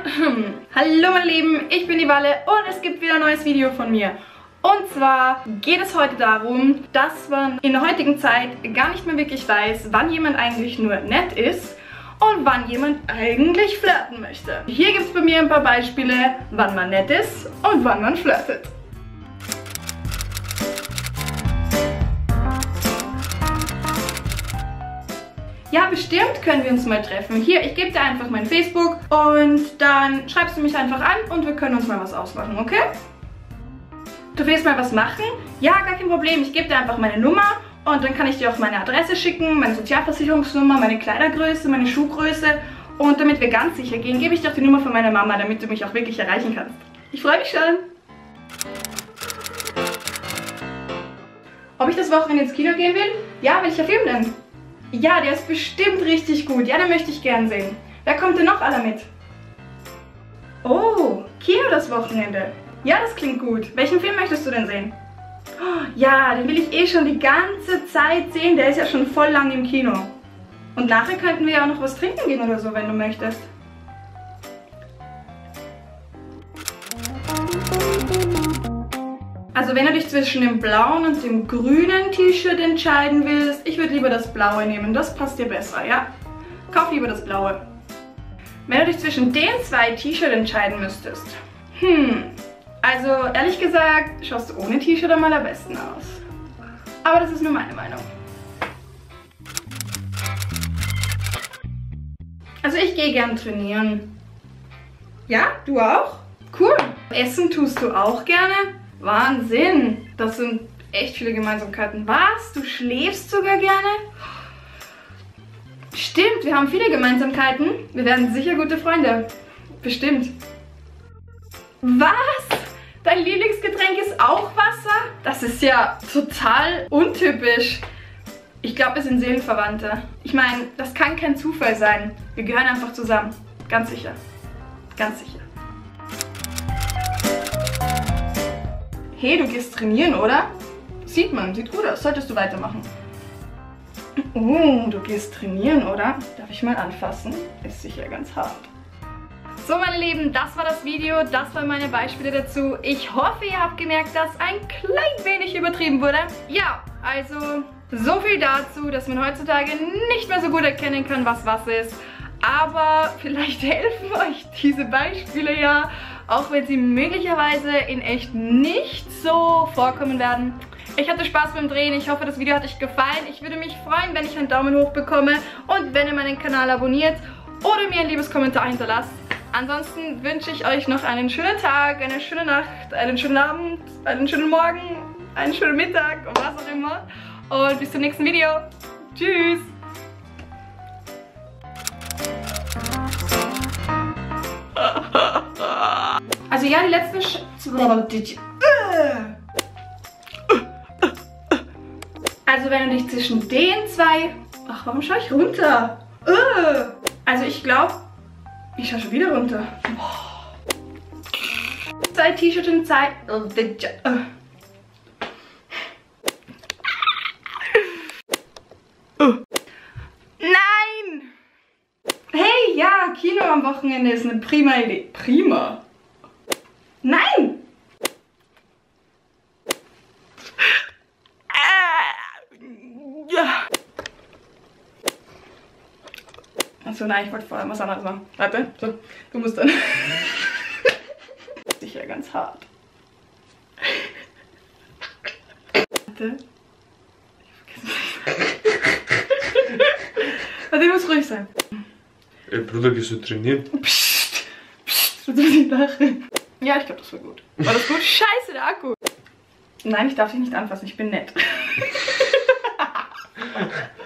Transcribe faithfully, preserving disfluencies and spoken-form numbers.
Hallo meine Lieben, ich bin die Walle und es gibt wieder ein neues Video von mir. Und zwar geht es heute darum, dass man in der heutigen Zeit gar nicht mehr wirklich weiß, wann jemand eigentlich nur nett ist und wann jemand eigentlich flirten möchte. Hier gibt es bei mir ein paar Beispiele, wann man nett ist und wann man flirtet. Ja, bestimmt können wir uns mal treffen. Hier, ich gebe dir einfach mein Facebook und dann schreibst du mich einfach an und wir können uns mal was ausmachen, okay? Du willst mal was machen? Ja, gar kein Problem. Ich gebe dir einfach meine Nummer und dann kann ich dir auch meine Adresse schicken, meine Sozialversicherungsnummer, meine Kleidergröße, meine Schuhgröße. Und damit wir ganz sicher gehen, gebe ich dir auch die Nummer von meiner Mama, damit du mich auch wirklich erreichen kannst. Ich freue mich schon. Ob ich das Wochenende ins Kino gehen will? Ja, welcher Film denn? Ja, der ist bestimmt richtig gut. Ja, den möchte ich gern sehen. Wer kommt denn noch alle mit? Oh, Kino das Wochenende. Ja, das klingt gut. Welchen Film möchtest du denn sehen? Oh, ja, den will ich eh schon die ganze Zeit sehen. Der ist ja schon voll lang im Kino. Und nachher könnten wir ja auch noch was trinken gehen oder so, wenn du möchtest. Also wenn du dich zwischen dem blauen und dem grünen T-Shirt entscheiden willst, ich würde lieber das blaue nehmen, das passt dir besser, ja? Kauf lieber das blaue. Wenn du dich zwischen den zwei T-Shirts entscheiden müsstest, hm, also ehrlich gesagt, schaust du ohne T-Shirt am allerbesten aus. Aber das ist nur meine Meinung. Also ich gehe gern trainieren. Ja, du auch? Cool. Essen tust du auch gerne? Wahnsinn, das sind echt viele Gemeinsamkeiten. Was? Du schläfst sogar gerne? Stimmt, wir haben viele Gemeinsamkeiten. Wir werden sicher gute Freunde. Bestimmt. Was? Dein Lieblingsgetränk ist auch Wasser? Das ist ja total untypisch. Ich glaube, wir sind Seelenverwandte. Ich meine, das kann kein Zufall sein. Wir gehören einfach zusammen. Ganz sicher. Ganz sicher. Hey, du gehst trainieren, oder? Sieht man, sieht gut aus. Solltest du weitermachen. Oh, du gehst trainieren, oder? Darf ich mal anfassen? Ist sicher ganz hart. So, meine Lieben, das war das Video. Das waren meine Beispiele dazu. Ich hoffe, ihr habt gemerkt, dass ein klein wenig übertrieben wurde. Ja, also so viel dazu, dass man heutzutage nicht mehr so gut erkennen kann, was was ist. Aber vielleicht helfen euch diese Beispiele ja, auch wenn sie möglicherweise in echt nicht so vorkommen werden. Ich hatte Spaß beim Drehen, ich hoffe, das Video hat euch gefallen. Ich würde mich freuen, wenn ich einen Daumen hoch bekomme und wenn ihr meinen Kanal abonniert oder mir ein liebes Kommentar hinterlasst. Ansonsten wünsche ich euch noch einen schönen Tag, eine schöne Nacht, einen schönen Abend, einen schönen Morgen, einen schönen Mittag und was auch immer. Und bis zum nächsten Video. Tschüss! Also ja, die letzten Sch Also wenn du dich zwischen den zwei... Ach, warum schaue ich runter? Also ich glaube... Ich schaue schon wieder runter. Zwei T-Shirts in Zeit... Nein! Hey, ja, Kino am Wochenende ist eine prima Idee. Prima? Nein! Achso, nein, ich wollte vorher was anderes machen. Warte, so, du musst dann. Sicher ganz hart. Warte. Warte, ich muss ruhig sein. Ey, Bruder, gehst du trainieren? Psst, psst, du nicht lachen. Ja, ich glaube, das war gut. War das gut? Scheiße, der Akku. Nein, ich darf dich nicht anfassen, ich bin nett.